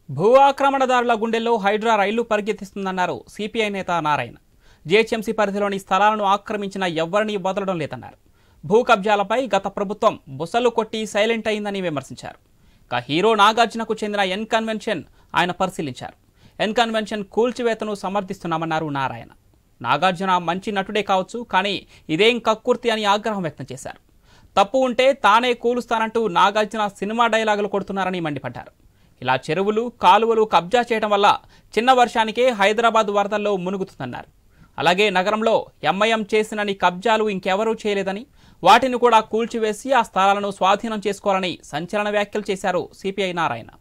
భూ ఆక్రమణదారుల గుండెల్లో హైడ్రా రైళ్లు పరిగెత్తిస్తుందన్నారు సిపిఐ నేత నారాయణ. జీహెచ్ఎంసీ పరిధిలోని స్థలాలను ఆక్రమించిన ఎవ్వరినీ వదలడం లేదన్నారు. భూ కబ్జాలపై గత ప్రభుత్వం బుసలు కొట్టి సైలెంట్ అయిందని విమర్శించారు. హీరో నాగార్జునకు చెందిన ఎన్ కన్వెన్షన్ ఆయన పరిశీలించారు. ఎన్ కన్వెన్షన్ కూల్చివేతను సమర్థిస్తున్నామన్నారు నారాయణ. నాగార్జున మంచి నటుడే కావచ్చు, కానీ ఇదేం కక్కుర్తి అని ఆగ్రహం వ్యక్తం చేశారు. తప్పు ఉంటే తానే కూలుస్తానంటూ నాగార్జున సినిమా డైలాగులు కొడుతున్నారని మండిపడ్డారు. ఇలా చెరువులు, కాలువలు కబ్జా చేయడం వల్ల చిన్న వర్షానికే హైదరాబాద్ వరదల్లో మునుగుతుందన్నారు. అలాగే నగరంలో ఎంఐఎం చేసినని కబ్జాలు ఇంకెవరూ చేయలేదని, వాటిని కూడా కూల్చివేసి ఆ స్థలాలను స్వాధీనం చేసుకోవాలని సంచలన వ్యాఖ్యలు చేశారు సిపిఐ నారాయణ.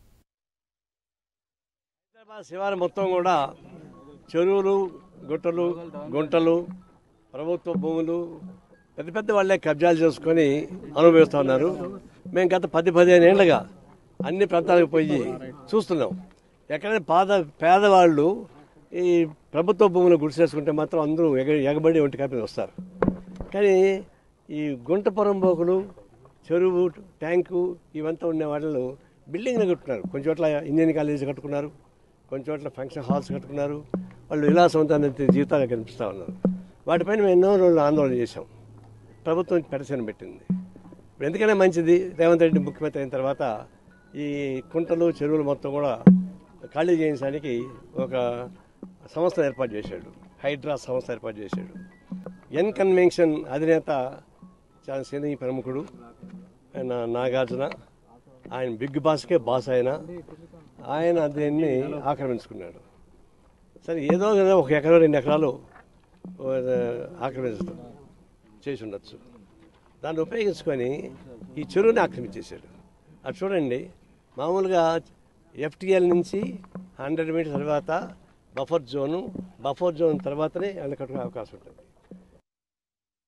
హైదరాబాద్ శివారు మొత్తం కూడా చెరువులు, గుట్టలు, గుంటలు, ప్రభుత్వ భూములు పెద్ద పెద్ద వాళ్ళే కబ్జాలు చేసుకొని అనుభవిస్తూ ఉన్నారు. మేము గత 10-15 ఏళ్ళుగా అన్ని ప్రాంతాలకు పోయి చూస్తున్నాం. ఎక్కడైనా పేదవాళ్ళు ఈ ప్రభుత్వ భూములు గుడిసేసుకుంటే మాత్రం అందరూ ఎగబడి ఒంటి కాపీ వస్తారు. కానీ ఈ గుంట పొరంబోకులు, చెరువు, ట్యాంకు ఇవంతా ఉండే వాళ్ళు బిల్డింగ్లు కట్టుకున్నారు. కొంచెం చోట్ల ఇంజనీరింగ్ కాలేజీ కట్టుకున్నారు, కొంచెం చోట్ల ఫంక్షన్ హాల్స్ కట్టుకున్నారు. వాళ్ళు విలాసవంతమైన జీవితాలు కనిపిస్తూ ఉన్నారు. వాటిపైన మేము ఎన్నో రోజులు ఆందోళన చేశాం. ప్రభుత్వం పెడసెన పెట్టింది. ఇప్పుడు ఎందుకైనా మంచిది, రేవంత్ రెడ్డి ముఖ్యమంత్రి అయిన తర్వాత ఈ కుంటలు, చెరువులు మొత్తం కూడా ఖాళీ చేయించడానికి ఒక సంస్థ ఏర్పాటు చేశాడు. హైడ్రా సంస్థ ఏర్పాటు చేశాడు. ఎన్ కన్వెన్షన్ అధినేత చాలా సినీ ప్రముఖుడు ఆయన నాగార్జున. ఆయన బిగ్ బాస్కే బాస్. ఆయన దీన్ని ఆక్రమించుకున్నాడు. సరే, ఏదో ఒక ఎకరం 2 ఎకరాలు ఆక్రమించడం చేసి ఉండొచ్చు. దాన్ని ఉపయోగించుకొని ఈ చెరువుని ఆక్రమించేశాడు. అది చూడండి, మామూలుగా ఎఫ్టీఎల్ నుంచి 100 మీటర్స్ తర్వాత బఫర్ జోన్ తర్వాతనే అన్న కట్టుకునే అవకాశం ఉంటుంది.